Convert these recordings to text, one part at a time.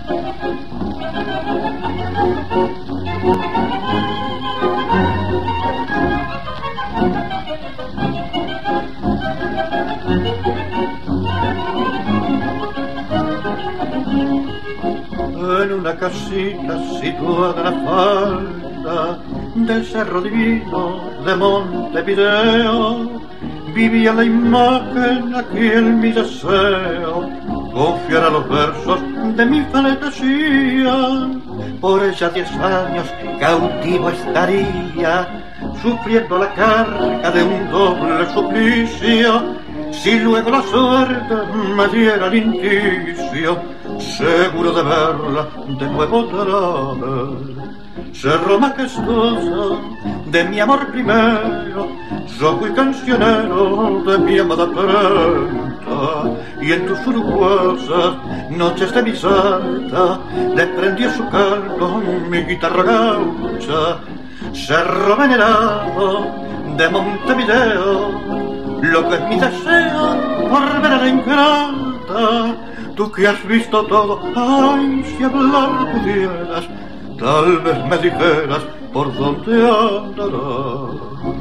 En una casita situada en la falda del Cerro Divino de Montevideo vivía la imagen aquí en mi deseo, confiar a los versos de mi fantasía. Por ella 10 años cautivo estaría, sufriendo la carga de un doble suplicio. Si luego la suerte me diera el indicio, seguro de verla de nuevo otra vez. Cerro majestuosa de mi amor primero, yo fui cancionero de mi amada prenda, y en tus uruguayas noches de mi salta le prendí su canto mi guitarra gaucha. Cerro venerado de Montevideo, lo que es mi deseo por ver a la ingrata. Tú que has visto todo, ay, si hablar pudieras, tal vez me dijeras por dónde andarás.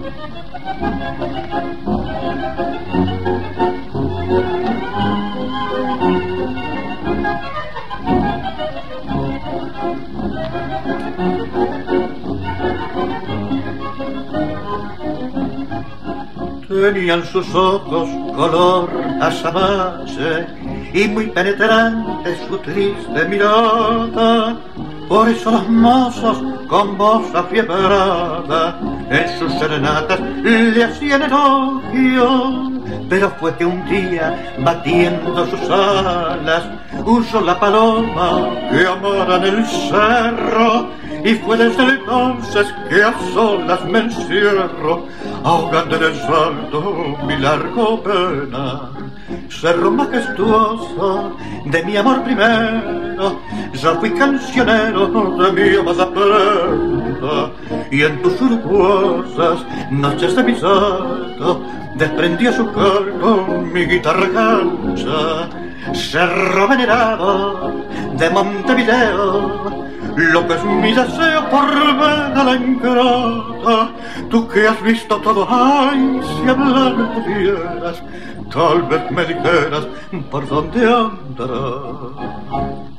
Tenían sus ojos color azabache y muy penetrante su triste mirada. Por eso los mozos con voz afiebrada en sus serenatas le hacían elogio. Pero fue que un día, batiendo sus alas, usó la paloma que amara en el cerro, y fue desde entonces que a solas me encierro, ahogando en el salto mi largo pena. Cerro majestuoso de mi amor primero, yo fui cancionero de mi amada prenda, y en tus uruguayas noches de mi salto desprendí a su cargo mi guitarra cancha. Cerro venerado de Montevideo, lo que es mi deseo por ver a la ingrata. Tú que has visto todo, ay, si hablar pudieras, tal vez me dijeras por dónde andarás.